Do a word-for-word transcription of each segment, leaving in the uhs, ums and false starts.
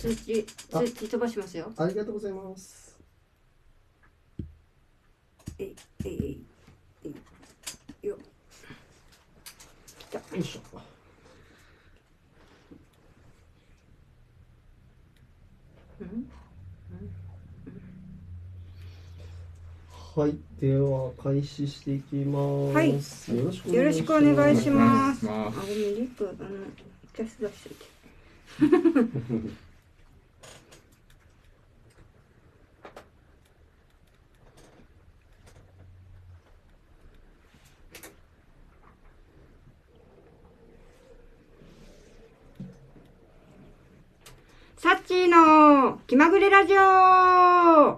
通知通知飛ばしますよ。 ありがとうございます。 えいえいえいよ来た。 よいしょ。 うん、 はい、では開始していきます。 はい、 よろしくよろしくお願いします。 あ、 あ、ごめん、リップ、あの、キャス出しといて。サッチーの気まぐれラジオ。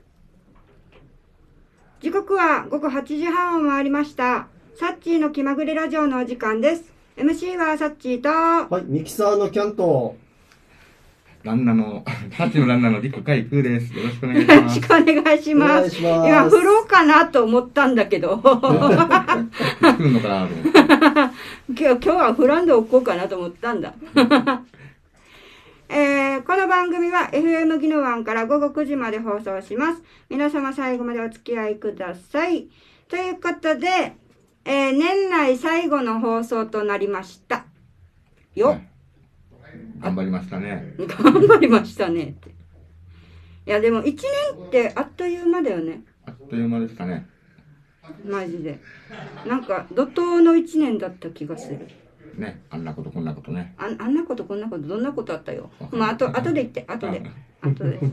時刻は午後はちじはんを回りました。サッチーの気まぐれラジオのお時間です。エムシー はサッチーと、 はい、ミキサーのキャント。 ランナの、ハチのランナーのリクカイクーです。よろしくお願いしよろます。 しくお願いしまお願いす。 します。 今、振ろうかなと思ったんだけど、 来るのかなと思って。 今日、今日は振らんでおこうかなと思ったんだ。えー、この番組は エフエム ギノワンから午後くじまで放送します。皆様最後までお付き合いください。ということで、えー、年内最後の放送となりました。よっ、 はい、頑張りましたね。 頑張りましたねって。いやでもいちねんってあっという間だよね。 あっという間でしたね。 マジで。なんか怒涛のいちねんだった気がする。 ね、あんなことこんなことね。 あ, あんなことこんなことどんなことあったよ。まああと後で言って後で後で。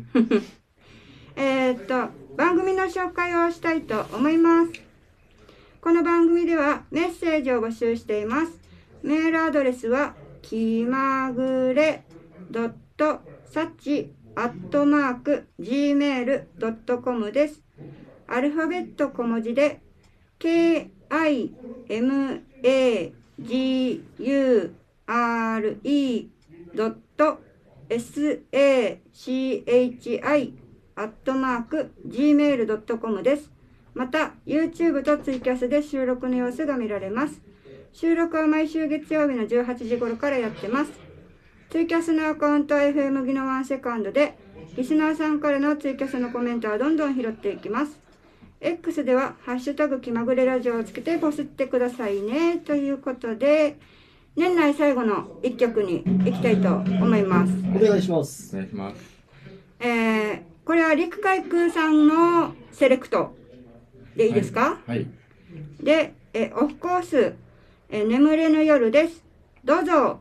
えっと番組の紹介をしたいと思います。この番組ではメッセージを募集しています。メールアドレスはきまぐれドットサチアットマーク ジーメールドットコム です。アルファベット小文字で ケーアイエムエージーユーアールイードットエスエーシーエイチアイアットマーク ジーメールドットコム です。また YouTube とツイキャスで収録の様子が見られます。収録は毎週月曜日のじゅうはちじ頃からやってます。ツイキャスのアカウントは エフエム ギノワンセカンドで、リスナーさんからのツイキャスのコメントはどんどん拾っていきます。X では、ハッシュタグ気まぐれラジオをつけてポスってくださいね。ということで、年内最後のいっきょくに行きたいと思います。 お願いします。 お願いします。 えー、これは陸海空さんのセレクトでいいですか？ はい。はい、 で、えオフコース、え眠れぬ夜です。どうぞ。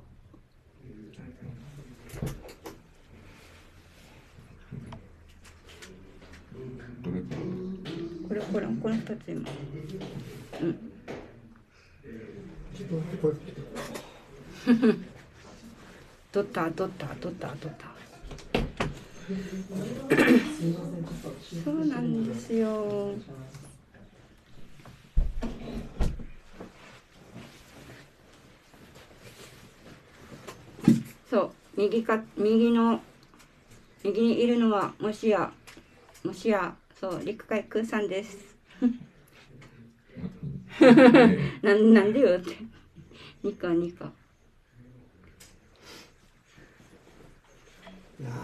どれか。 これこれこのふたつ今。うん。 ちょっと待って、これ。 取った取った取った取った。そうなんですよ。そう右か右の右にいるのはもしやもしやそう陸海空さんです。な, なんでよってニカニカ。 いや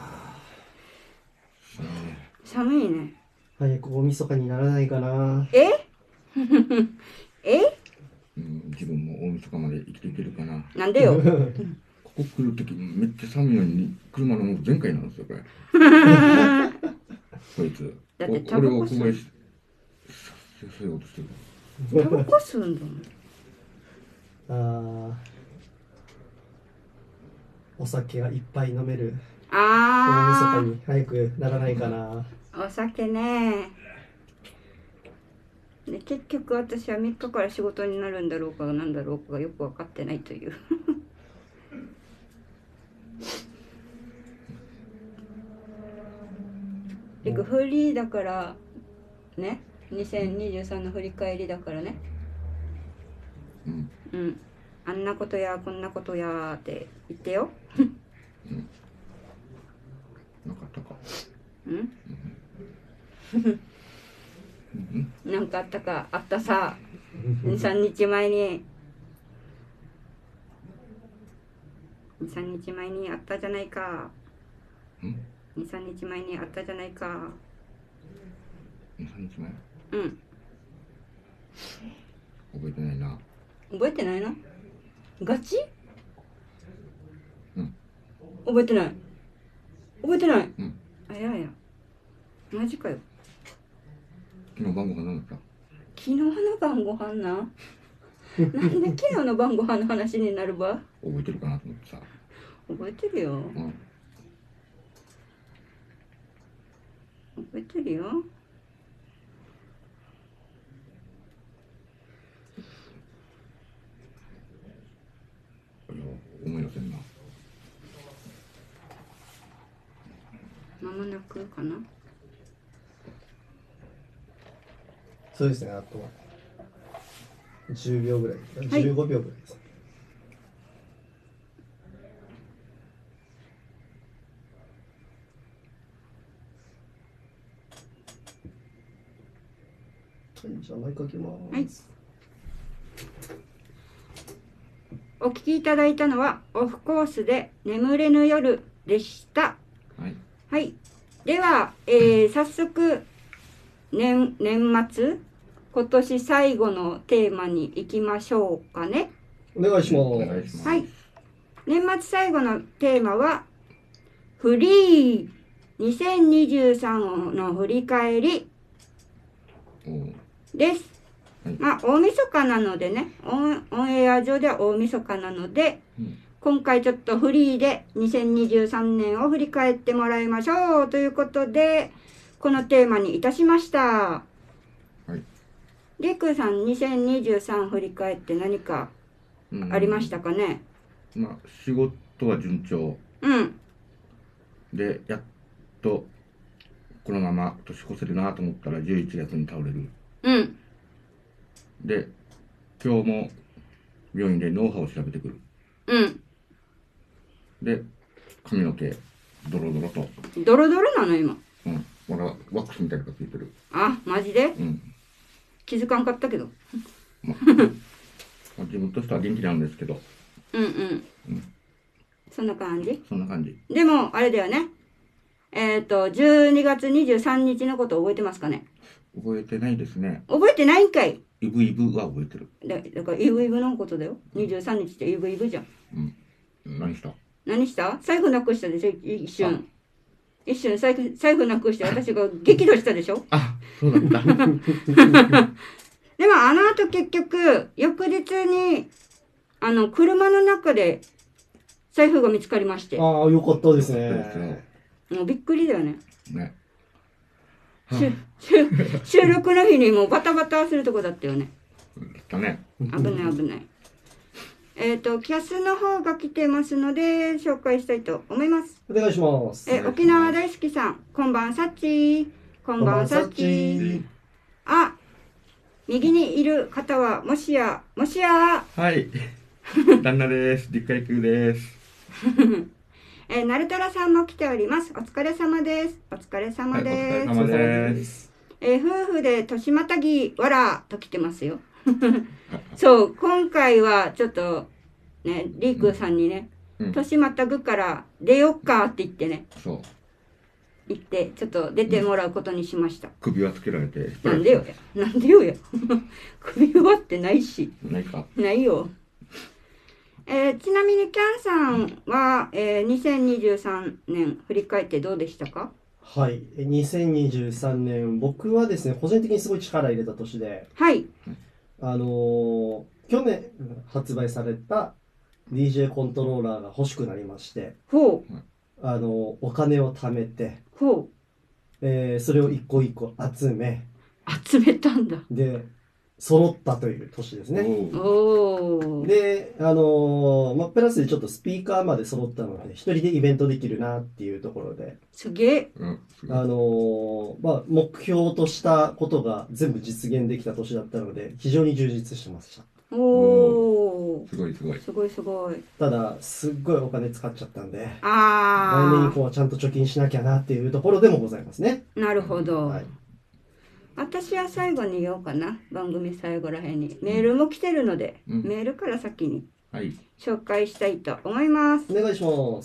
寒いね。 早く大晦日にならないかな。 ええ、 うん、自分も大晦日まで生きていけるかな。 なんでよ。 ここ来るときめっちゃ寒いのに車のもう全開なんですよこれ。こいつ。 だってタバコ吸う。 俺を小林させようとしてる。 タバコ吸うんだもん。 あー、お酒がいっぱい飲める大あ晦日に早くならないかな。 あ、お酒ね。で結局私はみっかから仕事になるんだろうかなんだろうかがよく分かってないという。てかフリーだからね、にせんにじゅうさんの振り返りだからね。 うん。 うん。あんなことやこんなことやって言ってよ。 うん。なかったか。 うん。 うん。 なんかあったかあったさ。にさんにちまえににさんにちまえにあったじゃないか。 うんにさんにちまえにあったじゃないか。 にさんにちまえうん覚えてないな。 覚えてないの？ガチ？ うん覚えてない覚えてない。 うんあややマジかよ。 昨日晩ご飯何だった？ 昨日の晩ご飯ななんで昨日の晩ご飯の話になるば？ 覚えてるかなと思ってさ。 覚えてるようん覚えてるよ。 いや思い出せんな。 間もなくかな。 そうですね、あとはじゅうびょうぐらい、 はいじゅうごびょうぐらいです。はい、じゃあ、マイク開けます。 はいお聞きいただいたのはオフコースで眠れぬ夜でした。 はいはい。では、えー、早速年年末今年最後のテーマに行きましょうかね。 お願いします。 お願いします。 はい。年末最後のテーマはフリーにせんにじゅうさんの振り返りおうです。 はいまあ大晦日なのでね、オン、オンエア上では大晦日なので、 うん今回ちょっとフリーでにせんにじゅうさんねんを振り返ってもらいましょうということで、このテーマにいたしました。 はい。 りくさん、にせんにじゅうさん振り返って何かうんありましたかね？ まあ仕事は順調うん。 で、やっとこのまま年越せるなと思ったらじゅういちがつに倒れる。 うん。 で、今日も病院で脳波を調べてくる。 うん。 で、髪の毛ドロドロと、 ドロドロなの今。 うん、まだワックスみたいなのがついてる。 あ、マジでうん。 気づかんかったけど。 まあ、まあ自分としては元気なんですけど、 うんうん。 うん、 そんな感じ。 そんな感じ。 でも、あれだよね。えっと、じゅうにがつにじゅうさんにちのこと覚えてますかね？ 覚えてないですね。 覚えてないんかい。 イブイブは覚えてる。 だだから、イブイブのことだよ。にじゅうさんにちってイブイブじゃん。 うん。何した？ 何した？財布なくしたでしょ一瞬。一瞬財布、財布なくして私が激怒したでしょあ、そうだった。 でもあの後結局、翌日に、あの、車の中で財布が見つかりまして。もああ、よかったですそうですね。 ようびっくりだよね。 ね。 収収収録の日にもうバタバタするとこだったよね。 だったね。 危ない危ない。えっと、キャスの方が来てますので、紹介したいと思います。 お願いします。 え、沖縄大好きさん、こんばんさっちー。こんばんさっちー。あ、右にいる方は、もしや、もしや、 はい。旦那です。実家行くです。 えー、なるたらさんも来ております。お疲れ様です。お疲れ様です。 はい、お疲れ様です。 えー、夫婦で年またぎ、わらーと来てますよ。そう、今回はちょっと、ね、りーくんさんにね、 うん、 年またぐから出よっかって言ってね、 そう。 言って、ちょっと出てもらうことにしました。 首輪つけられて。 なんでよや。なんでよや。首輪ってないし。 ないか。 ないよ。えー、ちなみにキャンさんは、えー、にせんにじゅうさんねん振り返ってどうでしたか？ はい、にせんにじゅうさんねん、僕はですね、個人的にすごい力入れた年で、 はい。 あのー去年発売された ディージェー コントローラーが欲しくなりまして、 ほう。 あのーお金を貯めて、 ほえーそれを一個一個集め、 う。集めたんだ。 で、揃ったという年ですね。 おうおー。 で、あのーまあ、プラスでちょっとスピーカーまで揃ったので、一人でイベントできるなっていうところで、 すげえ。 うん、すごいあのーまあ、目標としたことが全部実現できた年だったので、非常に充実してました。 おー。 すごいすごい。 すごいすごい。 ただ、すっごいお金使っちゃったんで、来年以あ降はちゃんと貯金しなきゃなっていうところでもございますね。 ー。なるほど。 はい。 私は最後に言おうかな。番組最後らへんに。メールも来てるので、 うんメールから先にはい。 紹介したいと思います。 お願いします。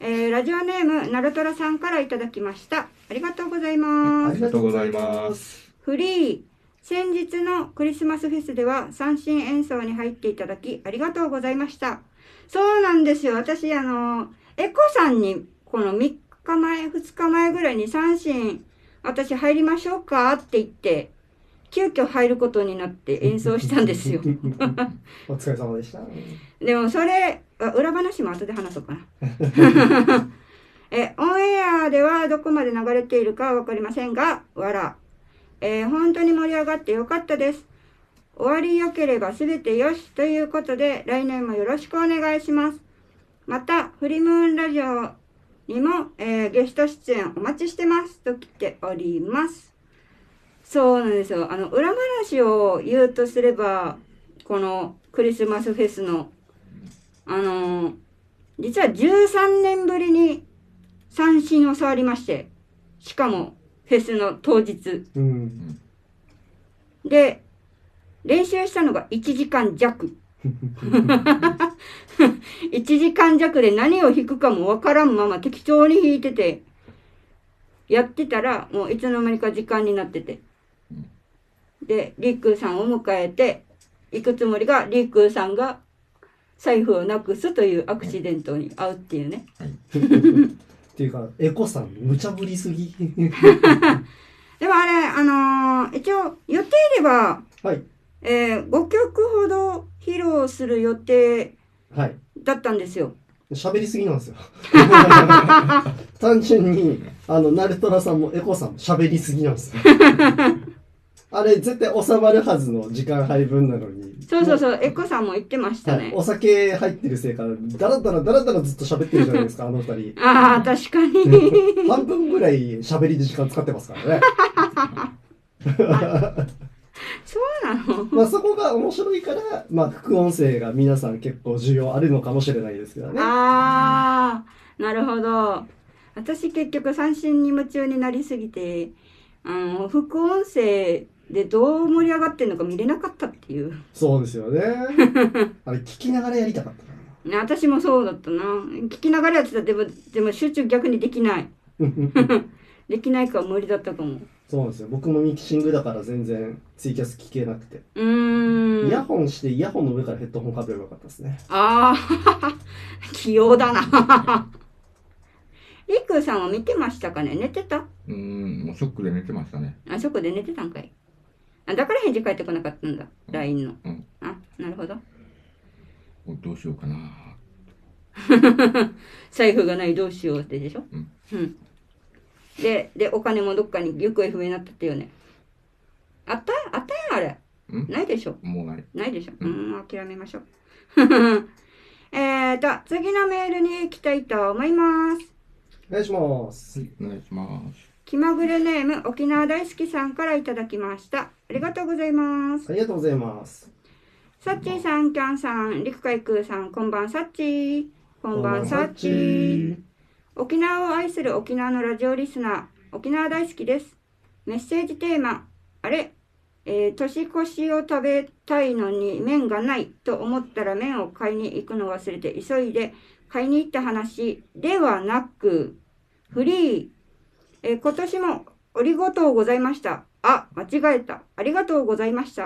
えー、ラジオネームナルトラさんからいただきました。ありがとうございまあす。 りがとうございます。 フリー。先日のクリスマスフェスでは三振演奏に入っていただきありがとうございました。そうなんですよ。私、あの、エコさんにこのみっかまえ、ふつかまえぐらいに三振、私入りましょうかって言って、急遽入ることになって演奏したんですよ。 お疲れ様でした。 でもそれ、裏話も後で話そうかな。え、オンエアではどこまで流れているかはわかりませんが、わら。えー、本当に盛り上がってよかったです。終わり良ければ全てよしということで、来年もよろしくお願いします。また、フリムーンラジオにも、えー、ゲスト出演お待ちしてますと来ております。そうなんですよ。あの、裏話を言うとすれば、このクリスマスフェスの、あのー、実はじゅうさんねんぶりに三振を触りまして、しかもフェスの当日。 うん、 で、練習したのがいちじかん弱。いちじかん弱で何を弾くかもわからんまま適当に弾いてて、やってたらもういつの間にか時間になってて。で、リークーさんを迎えて、行くつもりがリークーさんが財布をなくすというアクシデントに遭うっていうね。 はい、 っていうか、エコさん、無茶ぶりすぎ。 でもあれ、あのー、一応予定では、 はい。 えー、ごきょくほど披露する予定はい。 だったんですよ。 喋りすぎなんですよ。単純に、あの、ナルトラさんもエコさんも喋りすぎなんですよ。あれ、絶対収まるはずの時間配分なのに。 そうそうそう、エコさんも言ってましたね。 はい、お酒入ってるせいか、だらだらだらだらずっと喋ってるじゃないですか、あの二人。 ああ、確かに。 半分ぐらい喋りで時間使ってますからね。 そうなの？ まあそこが面白いから、まあ副音声が皆さん結構需要あるのかもしれないですけどね。 ああ、なるほど。私結局三振に夢中になりすぎて、あの、副音声でどう盛り上がってんのか見れなかったっていう。 そうですよね。あれ聞きながらやりたかったな。 私もそうだったな。聞きながらやってたらでも、でも集中逆にできない。できないから無理だったと思う。 そうなんですよ。僕もミキシングだから全然ツイキャス聞けなくて。 うーん。 イヤホンしてイヤホンの上からヘッドホンかぶればよかったですね。 ああ、器用だな。リクーさんは見てましたかね？寝てた？ うーん、もうショックで寝てましたね。 あそこで寝てたんかい。あ、だから返事返ってこなかったんだ。 うん、 ライン の。 うん。 あ、なるほど。 もうどうしようかな。 財布がないどうしようってでしょ？ うん。 うん。で、で、お金もどっかに行方不明になったってよね。あったあったやん、あれ。 うん、 ないでしょ？ もうない。 ないでしょ？う、 うんん、 諦めましょう。えーと、次のメールに行きたいと思います。 お願いします。 はい、お願いします。 気まぐれネーム、沖縄大好きさんからいただきました。ありがとうございます。 ありがとうございます。 サッチーさん、キャンさん、リクカイクーさん、こんばんサッチー。こんばんサッチー。沖縄を愛する沖縄のラジオリスナー、沖縄大好きです。メッセージテーマ、あれ、えー、年越しを食べたいのに麺がないと思ったら麺を買いに行くのを忘れて急いで買いに行った話ではなく、フリー、えー、今年もありがとうございました。あ、間違えた。ありがとうございました。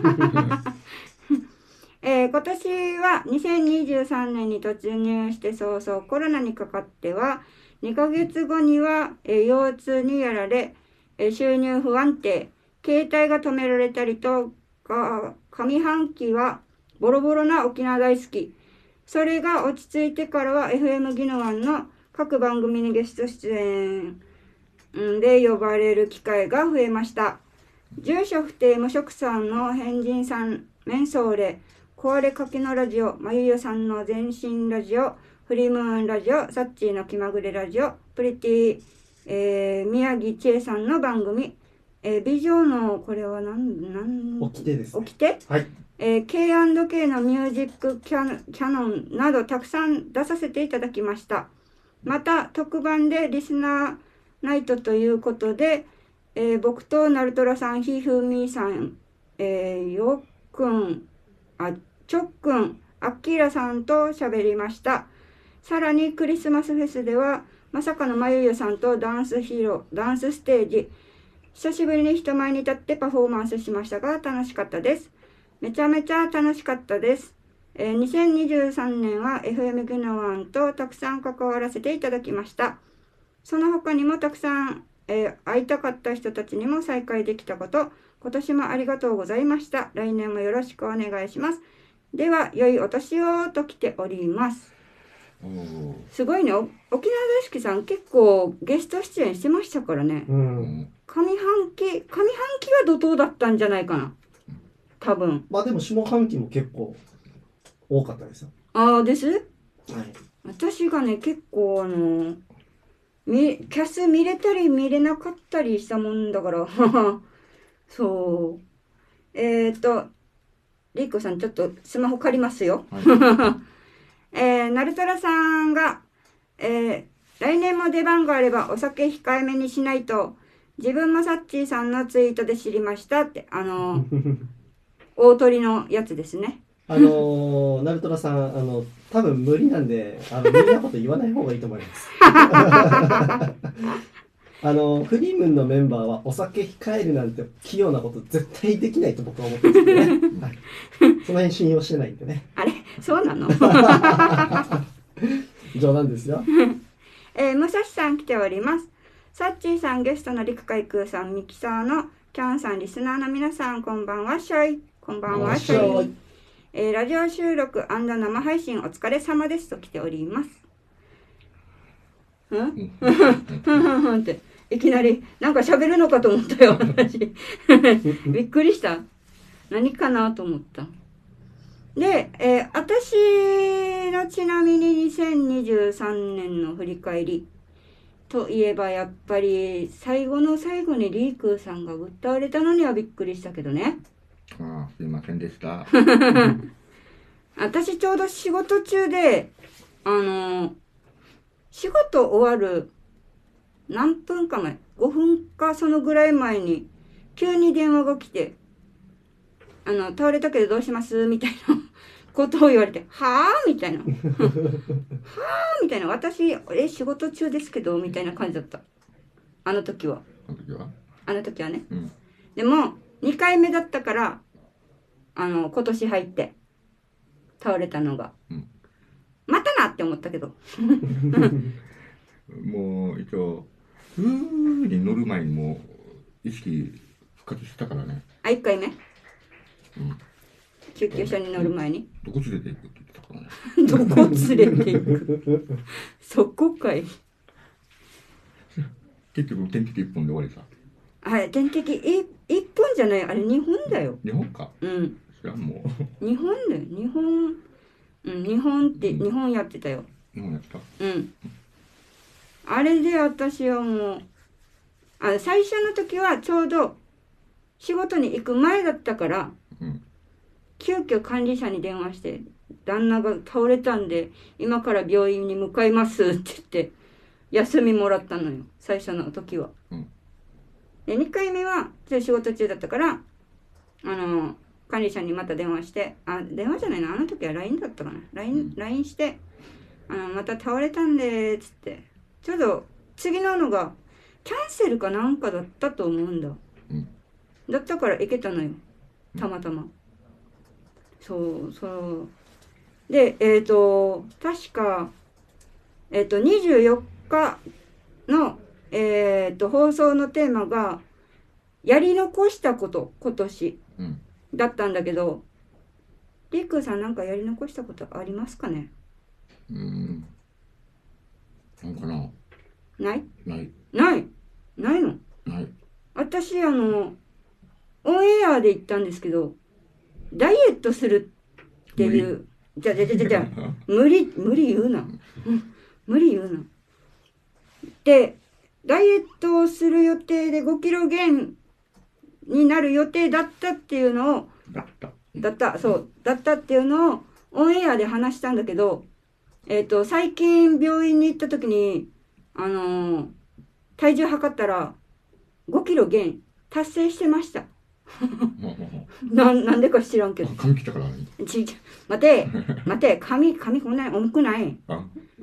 えー、今年はにせんにじゅうさんねんに突入して早々コロナにかかってはにかげつごには、えー、腰痛にやられ、えー、収入不安定、携帯が止められたりとか、上半期はボロボロな沖縄大好き。それが落ち着いてからは エフエム ギノワンの各番組にゲスト出演で呼ばれる機会が増えました。住所不定無職さんの変人さん、メンソーレ、壊れかけのラジオ、まゆよさんの全身ラジオ、フリームーンラジオ、サッチーの気まぐれラジオ、プリティ、えー、宮城千恵さんの番組、えー、美女の、これは何、何、 起きてですね。 起きて、 はい。 えー、ケーアンドケー のミュージックキャノキャノンなどたくさん出させていただきました。また、特番でリスナーナイトということで、えー、僕とナルトラさん、ひふみさん、えー、よっくん、あ、ちょっくん、あっきらさんと喋りました。 さらにクリスマスフェスでは、まさかのまゆゆさんとダンスヒーロー、ダンスステージ、久しぶりに人前に立ってパフォーマンスしましたが、楽しかったです。めちゃめちゃ楽しかったです。えー、にせんにじゅうさんねんは エフエム ギノワンとたくさん関わらせていただきました。その他にもたくさん、えー、会いたかった人たちにも再会できたこと、今年もありがとうございました。来年もよろしくお願いします。では、良いお年をと来ております。すごいね、沖縄大好きさん結構ゲスト出演してましたからね。 うん、 上半期、上半期は怒涛だったんじゃないかな。多分。 まあでも下半期も結構多かったですよ。 ああです。 はい。 私がね、結構あの、みキャス見れたり見れなかったりしたもんだから。そう。えっと、リーコさんちょっとスマホ借りますよ。はい、えー、ナルトラさんが、えー、来年も出番があればお酒控えめにしないと、自分もサッチーさんのツイートで知りましたって、あのー、大鳥のやつですね。 あのー、ナルトラさん、あの、多分無理なんで、あの無理なこと言わない方がいいと思います。あの、フリームンのメンバーはお酒控えるなんて器用なこと絶対できないと僕は思ってるんですけどね。はい、その辺信用してないんでね。 あれそうなの冗談ですよ。 えー、武蔵さん来ております。サッチーさん、ゲストの陸海空さん、ミキサーのキャンさん、リスナーの皆さん、こんばんはしょい。こんばんはしょい。えー、ラジオ収録&生配信お疲れ様ですと来ております。んふんふんふんっていきなりなんか喋るのかと思ったよ私びっくりした。何かなと思った。で、えー、私のちなみににせんにじゅうさんねんの振り返りといえばやっぱり最後の最後にリークーさんが歌われたのにはびっくりしたけどね。 ああ、すいませんでした。 私ちょうど仕事中で、あのー、仕事終わる何分か前、ごふんかそのぐらい前に急に電話が来て、あの、倒れたけどどうしますみたいなことを言われて、はぁみたいな。はぁみたいな。私、え、仕事中ですけどみたいな感じだった。あの時は。 あの時はあの時はね。 うん、 でも、にかいめだったから、あの、今年入って、倒れたのが。うん、またなって思ったけど。 もう、一応、ふーに乗る前にもう、意識復活したからね。 あ、いっかいめ、うん、救急車に乗る前に、 どこ連れて行くって言ってたからね。 どこ連れて行くそこかい。 結局点滴いっぽんで終わりさ。 はい、点滴いっぽんじゃない、あれにほんだよ。 にほんか。 うん。 知らんもう。にほんだよ、にほん。うん、にほんって、うん、にほんやってたよ。 にほんやった。 うん。あれで私はもう、あ、最初の時はちょうど仕事に行く前だったから、うん、急遽管理者に電話して、旦那が倒れたんで、今から病院に向かいますって言って、休みもらったのよ、最初の時は。うん、で、にかいめは、ちょっと仕事中だったから、あの、管理者にまた電話して、あ、電話じゃないな、あの時は ライン だったかな。ライン、ライン して、あの、また倒れたんで、つって、ちょうど次ののが、キャンセルかなんかだったと思うんだ。うん、だったから行けたのよ、たまたま。そうそうで、えっ、ー、と確かえっ、ー、とにじゅうよっかのえっ、ー、と放送のテーマがやり残したこと今年、うん、だったんだけど、りーくんさんなんかやり残したことありますかね。 うーん、なんかな。 ないないないないの。 ない。 私あのオンエアで言ったんですけど、ダイエットするっていう、じゃじゃじゃじゃ無理無理言うな無理言うなで、ダイエットをする予定でごキロ減になる予定だったっていうのをだっただったそうだったっていうのをオンエアで話したんだけど、えっと最近病院に行った時にあのー、体重測ったらごキロ減達成してましたな, なんでか知らんけど。 髪切ったからね。 ちち待て待て、髪髪こんなに重くない。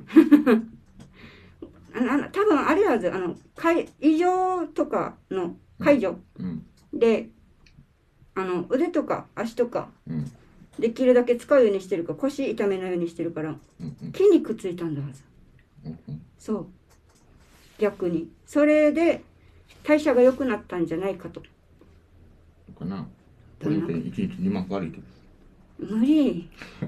あの多分あれはずあの介異常とかの介助うんで、あの腕とか足とかうんできるだけ使うようにしてるから、腰痛めないようにしてるからうんうん筋肉ついたんだはず。 うんうんそう逆にそれで代謝が良くなったんじゃないかと。 かな。これでいちにちにまん歩歩いてる。 無理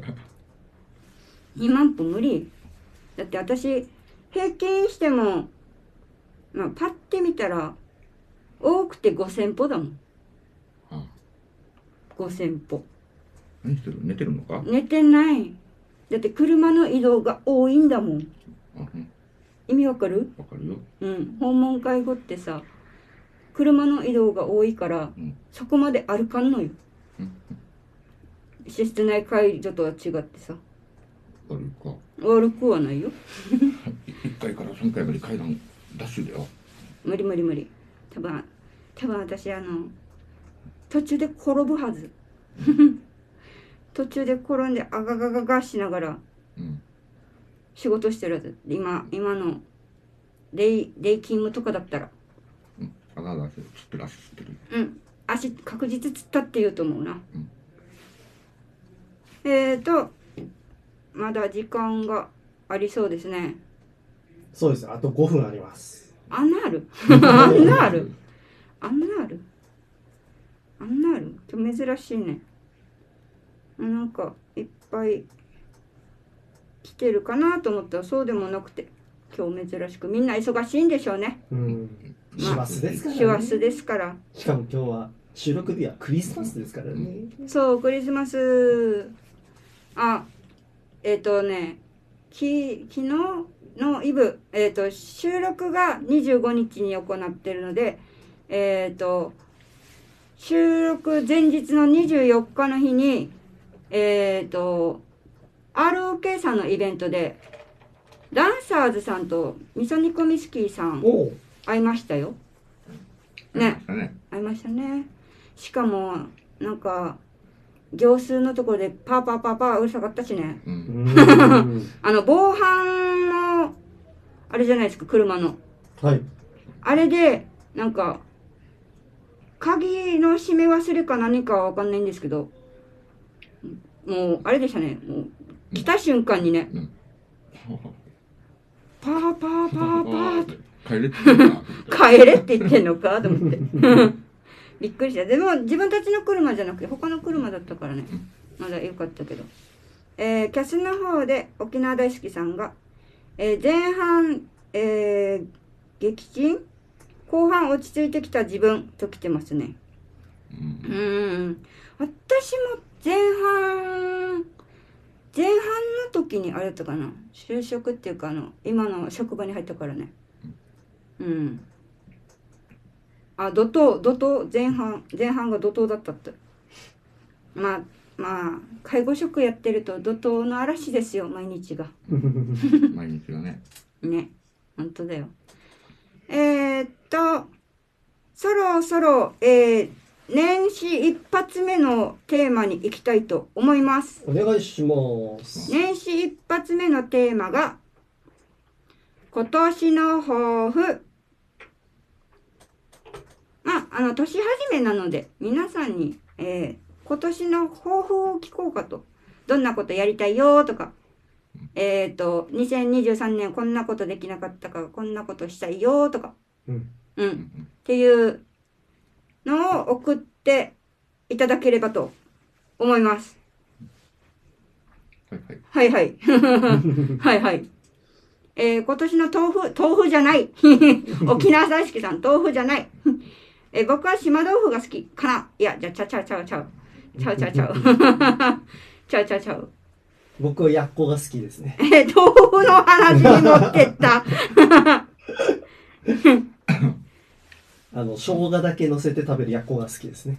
にまん歩無理だって。私平均しても、まあ、パッて見たら多くてごせん歩だもん。 ああ、 ごせん歩。 何してる？寝てるのか？ 寝てない。だって車の移動が多いんだもん。 あ、うん、 意味わかる？ わかるよ。 うん、訪問介護ってさ、車の移動が多いから、 うん、 そこまで歩かんのよ。 うん、 施設内介助とは違ってさ、 悪いか。 悪くはないよ。 いっかいからさんかいまで階段ダッシュだよ。 無理無理無理。多分多分私あの途中で転ぶはず。途中で転んであががががしながらうん、 仕事してるはず。今今のデイデイ勤務とかだったら、 うん、あがあがしてる、つってる、足つってる。 うん、足確実つったって言うと思うな。 うん、 えーとまだ時間がありそうですね。 そうです。あとごふんあります。 あんなあるあんなあるあんなあるあんなある今日珍しいね。なんかいっぱい来てるかなと思ったらそうでもなくて、今日珍しくみんな忙しいんでしょうね。 うん。師走ですからね。 師走ですから。 しかも今日は収録日はクリスマスですからね。 そうクリスマス。あえっ、ー、とねき昨日のイブ、えー、と収録がにじゅうごにちに行ってるので、えっ、ー、と収録前日のにじゅうよっかの日にえっ、ー、と アールオーケー さんのイベントでダンサーズさんとみそ煮込みスキーさん会いましたよね。会いましたね。しかもなんか行数のところでパーパーパーパーうるさかったしね。 うん、 あの防犯のあれじゃないですか、車の。 はい。あれでなんか鍵の閉め忘れか何かは分かんないんですけど、もうあれでしたね。もう来た瞬間にね、うん、パーパーパーパーって帰れって言ってんのか帰れって言ってんのかと思ってびっくりした。でも自分たちの車じゃなくて他の車だったからね、まだ良かったけど、えー、キャスの方で沖縄大好きさんが、えー、前半、えー、撃沈、後半落ち着いてきた自分と来てますね。うん、うん私も前半前半の時にあれだったかな、就職っていうかあの今の職場に入ったからね。うんあ怒涛怒涛前半前半が怒涛だったって。まあまあ介護職やってると怒涛の嵐ですよ、毎日が毎日がねね、本当だよ。えー、っとそろそろ、えー、年始一発目のテーマに行きたいと思います。 お願いします。 年始一発目のテーマが今年の抱負。まあ、あの年始めなので皆さんに、えー、今年の抱負を聞こうかと。どんなことやりたいよとか、えっとにせんにじゅうさんねんこんなことできなかったからこんなことしたいよとか、うん、うん、っていうのを送っていただければと思います。はいはい。はいはい。えー、今年の豆腐、豆腐じゃない。沖縄大好きさん、豆腐じゃない。えー、僕は島豆腐が好きかな。いや、じゃあ、ちゃちゃちゃうちゃう。ちゃうちゃうちゃう。ちゃうちゃうちゃう。 僕はやっこが好きですね。 えー、豆腐の話に持ってった。 あの、生姜だけ乗せて食べるやっこが好きですね。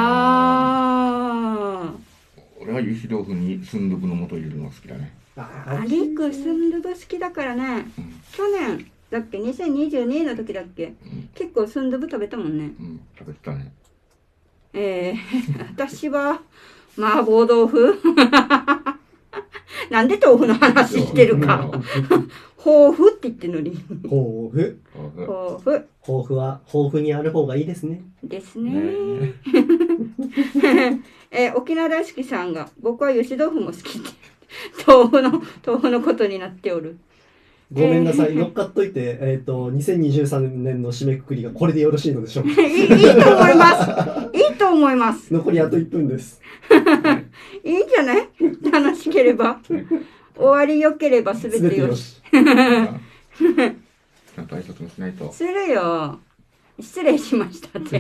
あー。 俺は油脂豆腐にスンドゥブの素入れるのが好きだね。 ありくスンドゥブ好きだからね、うん、去年だっけにせんにじゅうにの時だっけ、うん、結構スンドゥブ食べたもんね。 うん、食べてたね。えー、私は麻婆豆腐なんで豆腐の話してるか。抱負って言ってんのに。 豊富。 抱負豊富は豊富にある方がいいですね。 ですね。 ねえー沖縄大好きさんが、僕は油脂豆腐も好きって。豆腐の、豆腐のことになっておる。 ごめんなさい、乗っかっといて、えっと、にせんにじゅうさんねんの締めくくりがこれでよろしいのでしょうか。 いい、いいと思います。いいと思います。 残りあといっぷんです。 いいんじゃない楽しければ。終わり良ければ全すべてよし。 てよし。 ちゃんと挨拶もしないと。 するよ。失礼しましたって。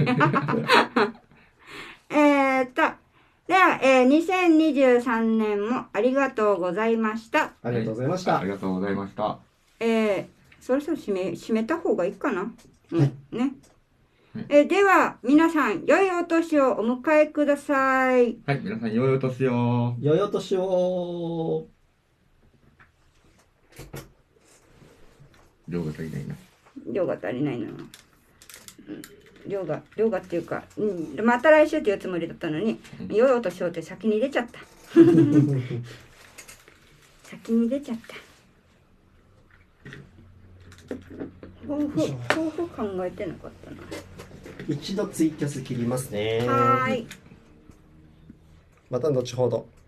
えーっと、では、えー、にせんにじゅうさんねんもありがとうございました。 ありがとうございました。 ありがとうございました。 えー、そろそろ締め、締めた方がいいかな。うん、 はいね。えーでは、皆さん、良いお年をお迎えください。 はい、皆さん、良いお年を。 良いお年を。 量が足りないな。 量が足りないな。うん量が、量がっていうか、うん、また来週っていうつもりだったのに、 うん良いお年をって先に出ちゃった。先に出ちゃった。抱負、抱負考えてなかったな。 一度ツイキャス切りますね。 はーい。 また後ほど。